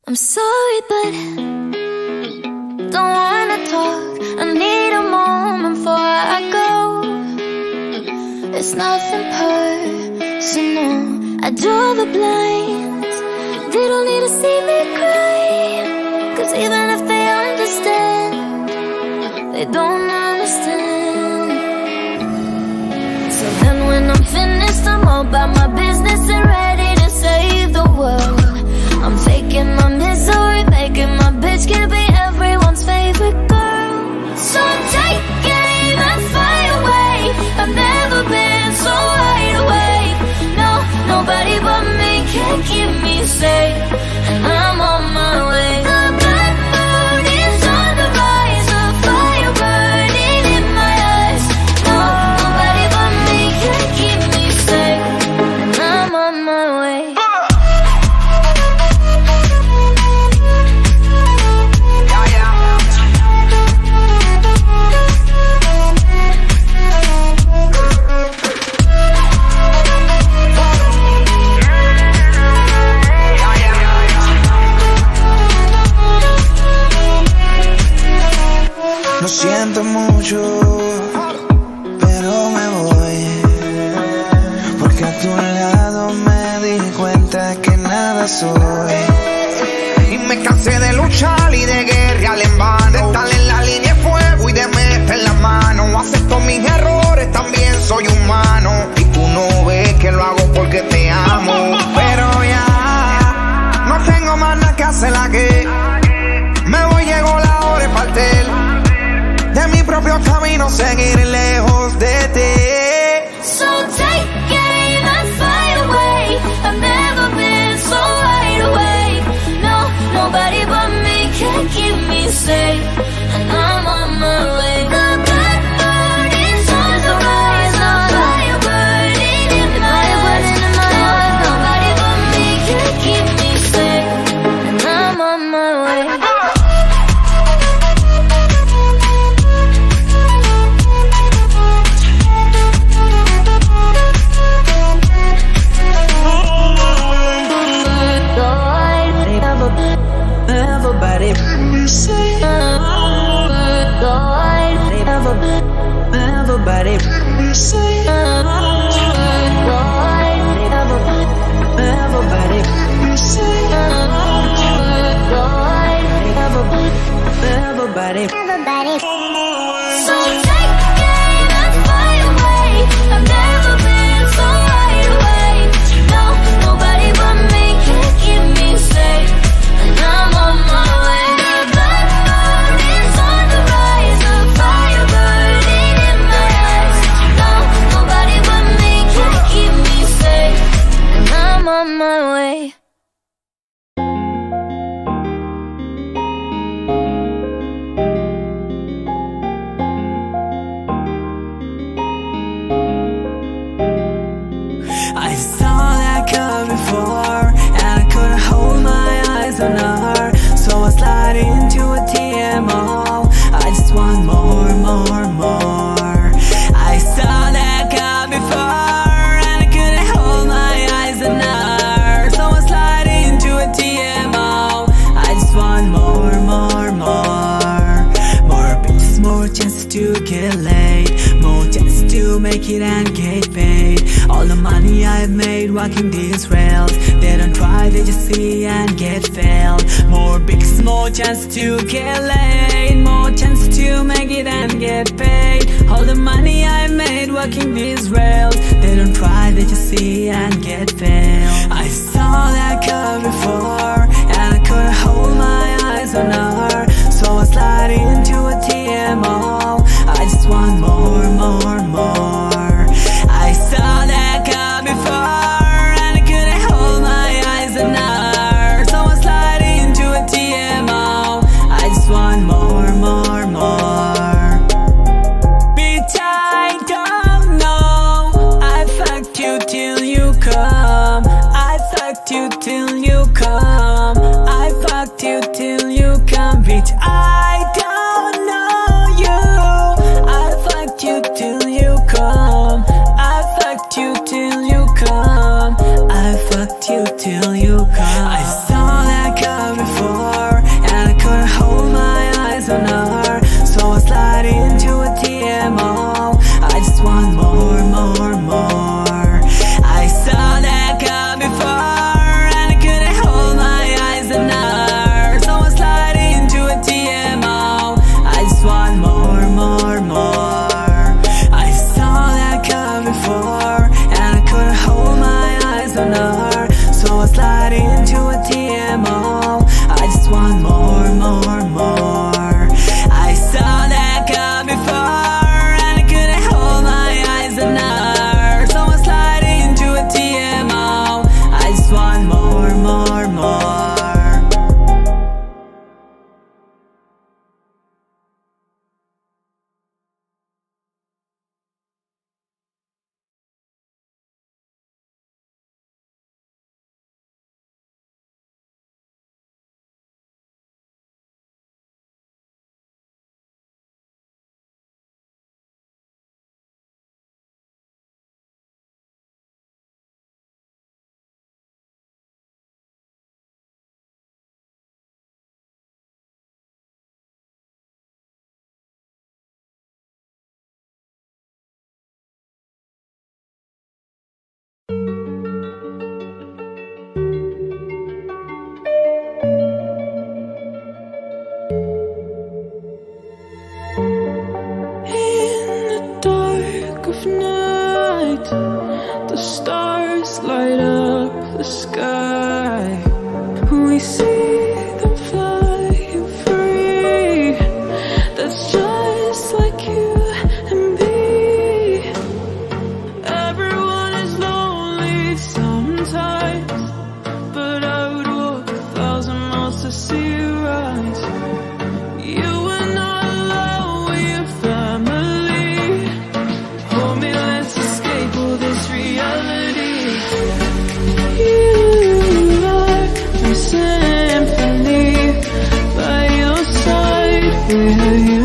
I'm sorry, but don't wanna talk. I need a moment before I go. It's nothing personal. I draw the blinds. They don't need to see me cry, 'cause even if they understand, they don't understand. So then when I'm finished, I'm all about my business and ready to save the world. I'm taking my misery, making my bitch can be everyone's favorite girl. So take aim and fly away. I've never been so wide awake. No, nobody but me can keep me safe, and I'm on my way. The bad moon is on the rise, a fire burning in my eyes. No, nobody but me can keep me safe, and I'm on my way. Lo siento mucho, pero me voy, porque a tu lado me di cuenta que nada soy. Y me cansé de luchar y de guerrear en vano, de estar en la línea de fuego y de meter la mano. Acepto mis errores, también soy humano, y tú no ves que lo hago porque te amo. Pero ya no tengo más nada que hacer aquí. Me voy, llegó la hora de partir de mi propio camino, seguir lejos de ti. So take aim and fly away. I've never been so wide awake. No, nobody but me can keep me safe, and I'm on my way. The black moon is on the rise, a fire burning in my eyes. Nobody but me can keep me safe, and I'm on my way. Everybody say, everybody say, everybody say, everybody. So take aim and fly away. I've never been so wide awake. No, nobody but me can keep me safe, and I'm on my way. The black moon is on the rise, a fire burning in my eyes. No, nobody but me can keep me safe, and I'm on my way. I saw that girl before, and I couldn't hold my eyes on her. So I slide into a TMO. I just want more, more, more. I saw that girl before, and I couldn't hold my eyes on her. So I slide into a TMO. I just want more, more, more. More bitches, more chances to get laid, more chances to make it and get paid. All the money I've made walking these rails, they don't try, they just see and get failed. More big, more chance to get laid, more chance to make it and get paid. All the money I've made walking these rails, they don't try, they just see and get failed. I saw that girl before, and I couldn't hold my eyes on her. So I slide into a TMO. I just want more, more, more. I saw that girl before, and I couldn't hold my eyes on her. So I slide into a TMO. I just want more, more, more. Bitch, I don't know. I fucked you till you come. I fucked you till you come. I fucked you till you come. Bitch, I don't know you. I fucked you till you come. I fucked you till you come. I fucked you till you come. I saw that girl before. the sky. We see them flying free. That's just like you and me. Everyone is lonely sometimes, but I would walk 1,000 miles to see you rise. You are not alone with your family. Hold me, let's escape all this reality. You are my symphony, by your side, with you.